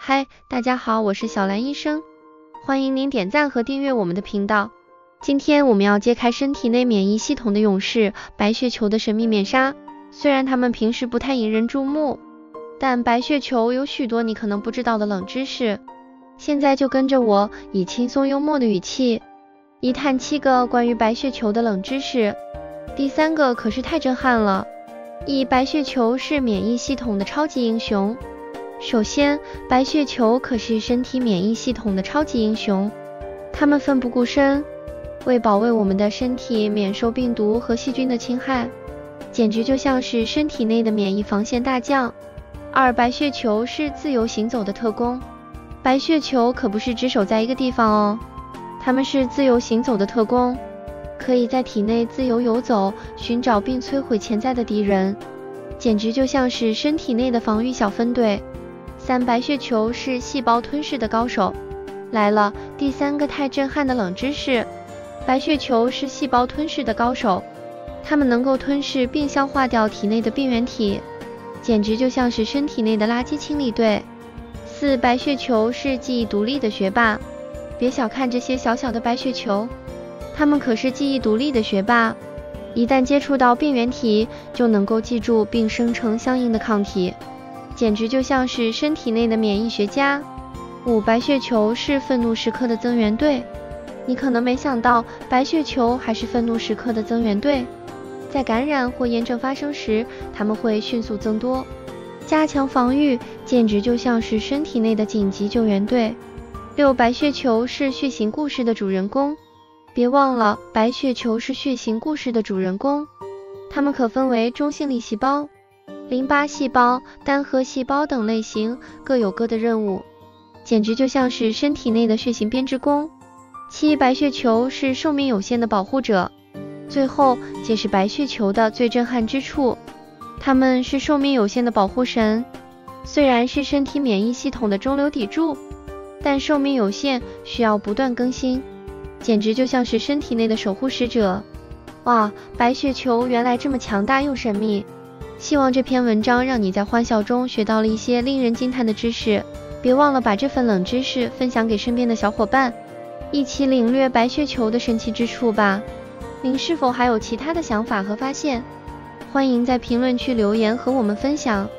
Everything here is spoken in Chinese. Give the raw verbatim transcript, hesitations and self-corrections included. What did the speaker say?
嗨，大家好，我是小兰医生，欢迎您点赞和订阅我们的频道。今天我们要揭开身体内免疫系统的勇士白血球的神秘面纱。虽然他们平时不太引人注目，但白血球有许多你可能不知道的冷知识。现在就跟着我，以轻松幽默的语气，一探七个关于白血球的冷知识。第三个可是太震撼了，一白血球是免疫系统的超级英雄。首先，白血球可是身体免疫系统的超级英雄，它们奋不顾身，为保卫我们的身体免受病毒和细菌的侵害，简直就像是身体内的免疫防线大将。二，白血球是自由行走的特工。白血球可不是只守在一个地方哦，它们是自由行走的特工，可以在体内自由游走，寻找并摧毁潜在的敌人，简直就像是身体内的防御小分队。三，白血球是细胞吞噬的高手。来了，第三个太震撼的冷知识，白血球是细胞吞噬的高手，它们能够吞噬并消化掉体内的病原体，简直就像是身体内的垃圾清理队。四，白血球是记忆独立的学霸。别小看这些小小的白血球，它们可是记忆独立的学霸，一旦接触到病原体，就能够记住并生成相应的抗体，简直就像是身体内的免疫学家。五，白血球是愤怒时刻的增援队。你可能没想到，白血球还是愤怒时刻的增援队。在感染或炎症发生时，它们会迅速增多，加强防御，简直就像是身体内的紧急救援队。六，白血球是血型故事的主人公。别忘了，白血球是血型故事的主人公。它们可分为中性粒细胞、淋巴细胞、单核细胞等类型，各有各的任务，简直就像是身体内的血型编织工。七，白血球是寿命有限的保护者。最后，揭示白血球的最震撼之处，它们是寿命有限的保护神。虽然是身体免疫系统的中流砥柱，但寿命有限，需要不断更新，简直就像是身体内的守护使者。哇，白血球原来这么强大又神秘。希望这篇文章让你在欢笑中学到了一些令人惊叹的知识。别忘了把这份冷知识分享给身边的小伙伴，一起领略白血球的神奇之处吧。您是否还有其他的想法和发现？欢迎在评论区留言和我们分享。